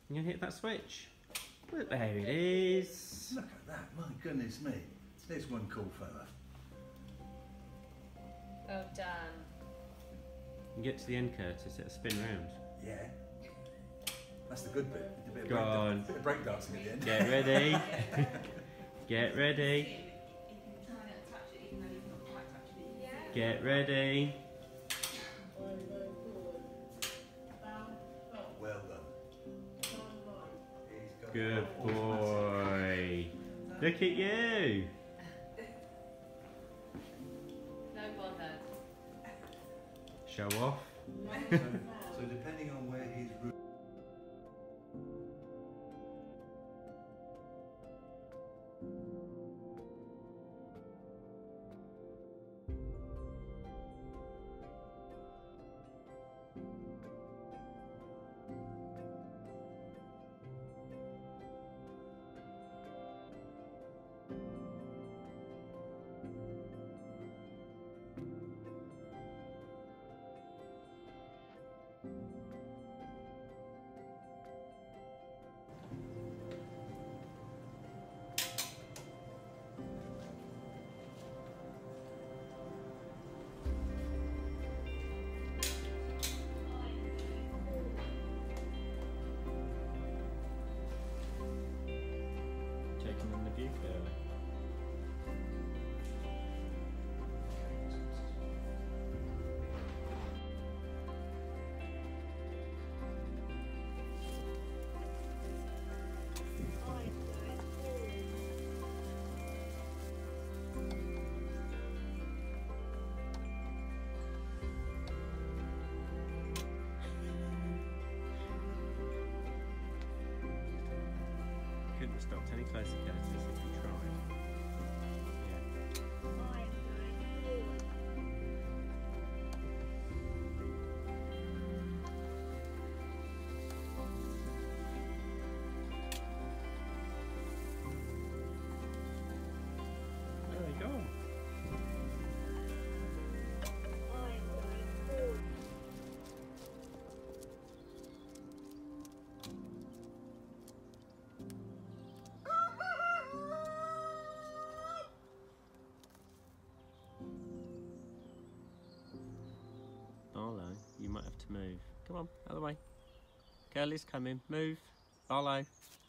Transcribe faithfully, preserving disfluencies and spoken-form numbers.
You gonna hit that switch? Look, there it is. Look at that, my goodness me. There's one cool fella. Well done. You get to the end, Curtis, it'll spin round. Yeah. That's the good bit. A bit of Go break on. bit of breakdancing at the end. Get ready. Get ready. Get ready. Well done. He's got Good it. boy. Look at you. No bother. Show off. So, so depending on where his route. Taking in the view clearly. Couldn't have stopped any closer, Curtis, if you tried. Yeah. There we go. Barlow, you might have to move. Come on, out of the way. Curly's coming. Move. Barlow.